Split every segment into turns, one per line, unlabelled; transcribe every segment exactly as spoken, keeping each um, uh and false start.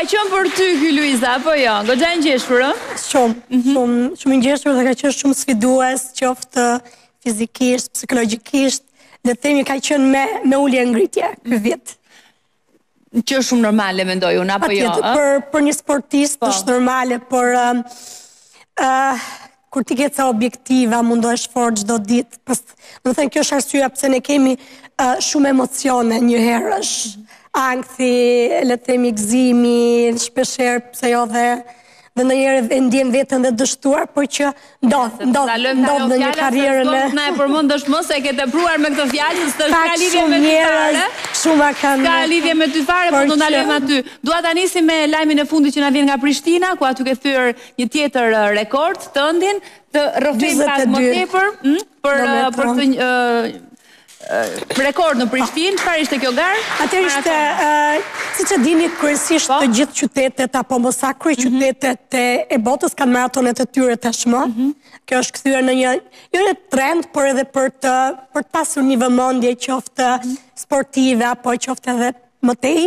qenë për ty ky Luiza, apo jo? Goxha e ngjeshur, ë?
Shumë, shumë, shumë i ngjeshur dhe ka qenë shumë sfidues, qoftë fizikisht, psikologjikisht, le të themi ka qenë me me ulje ngritje ky vit.
Që është shumë normale, mendoj unë, apo jo?
Për për një sportist është normale, por kur ti ke ca objektiva, mundohesh fort çdo ditë. Do të thënë kjo është arsyeja pse ne kemi shumë emocione një herësh. Ankthi, le të themi gëzimi, shpeshherë pse jo dhe dhe ndonjëherë e ndjen veten dhe dështuar, por që ndodh, ndodh, ndodh në një karrierë në
na e përmendosh më se e ke tepruar me këtë fjalë, se ka lidhje me ty fare.
Shumë kanë.
Ka lidhje me ty fare, por do ndalojmë aty. Dua ta nisim me lajmin e fundit që na vjen nga Prishtina, ku aty ke thyer një tjetër rekord tëndin, të rrëfim pak më tepër, për për të rekord në Prishtinë. Çfarë ishte kjo garë?
Atëherë ishte, siç e dini, kryesisht të gjithë qytetet apo mos sa kryeqytetet e botës kanë maratonet e tyre tashmë. Kjo është kthyer në një jo në trend, por edhe për të për të pasur një vëmendje qoftë sportive apo qoftë edhe më tej.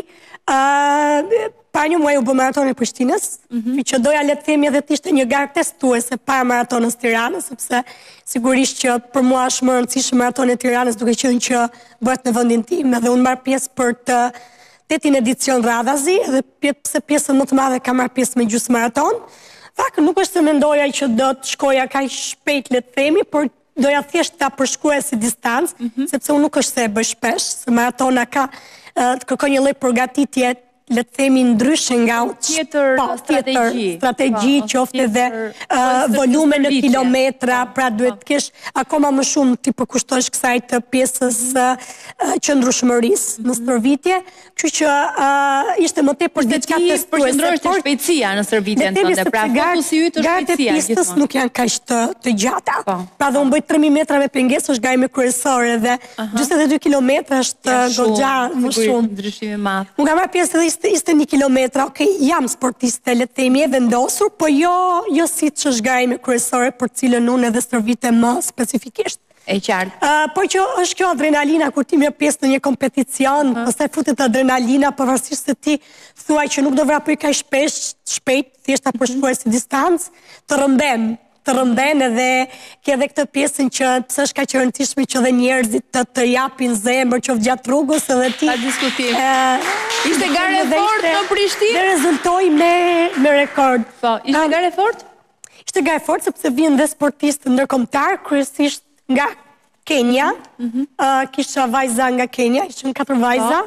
Pa një muaj u bë maratoni i Prishtinës, që doja le të themi edhe të ishte një garë testuese para maratonës Tiranës, sepse sigurisht që për mua është më rëndësishme maratoni i Tiranës, duke qenë që bëhet në vendin tim, edhe unë marr pjesë për të tetin edicion radhazi, edhe pse pjesën më të madhe kam marr pjesë me gjysmë maraton. Fakt nuk është se mendoja që do të shkoja kaq shpejt le të themi, por doja thjesht ta përshkruaja si distancë, sepse unë nuk është se e bëj shpesh, se maratona ka të kërkon një lloj përgatitje, le të themi ndryshe nga
tjetër strategji,
strategji qoftë edhe volume në kilometra, pra duhet të kesh akoma më shumë ti përkushtohesh kësaj të pjesës qëndrueshmërisë në stërvitje, kështu që ishte më tepër diçka testuese.
Përqendrohesh te shpejtësia në stërvitjen tënde, pra fokusi yt është shpejtësia.
Garat e pistës nuk janë kaq të të gjata. Pra dhe unë bëj tre mijë metra me pengesë, është gajme kryesore dhe gjysmë e dy kilometra është goxha më shumë.
Ndryshim i madh.
Unë kam marrë pjesë edhe ishte një kilometra, okej, jam sportiste, le të themi, e vendosur, po jo jo siç është gajme kryesore për cilën unë edhe stërvitem më specifikisht.
E qartë.
Po që është kjo adrenalina, kur ti merr pjesë në një kompeticion, pastaj futet adrenalina, pavarësisht se ti thuaj që nuk do vrapoj kaq shpesh, shpejt, thjesht ta përshkruaj si distancë, të rëmben, të rëmben edhe ke edhe këtë pjesën që pse është kaq e rëndësishme që dhe njerëzit të të japin zemër qoftë gjatë rrugës edhe ti.
Pa diskutim. Ishte garë e fortë në Prishtinë?
Dhe rezultoi me me rekord.
Po, ishte garë e fortë?
Ishte garë e fortë sepse vijnë dhe sportistë ndërkombëtar, kryesisht nga Kenya, kisha vajza nga Kenya, ishin katër vajza,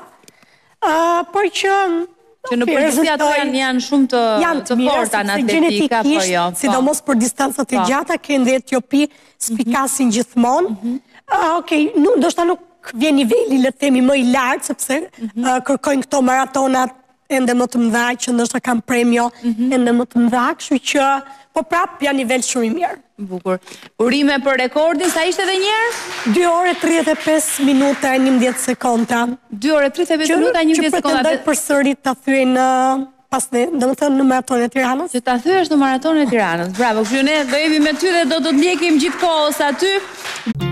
por që
që në përgjithësi ato janë janë shumë të të forta në atletika, po jo.
Sidomos për distancat e gjata, kënë dhe Etiopi spikasin gjithmonë. Okej, ndoshta nuk vjen niveli, le të themi, më i lartë, sepse kërkojnë këto maratonat ende më të mëdha, që ndoshta kanë premio ende më të mëdha, kështu që po prap janë nivel shumë i mirë.
Bukur. Urime për rekordin, sa ishte edhe një herë?
dy orë tridhjetë e pesë minuta e njëmbëdhjetë sekonda.
dy orë tridhjetë e pesë minuta e njëmbëdhjetë sekonda.
Që pretendoj përsëri ta thyej në pas ne, domethënë në maratonin e Tiranës.
Që ta thyesh në maratonin e Tiranës. Bravo. Kështu ne do jemi me ty dhe do të ndjekim gjithkohës aty.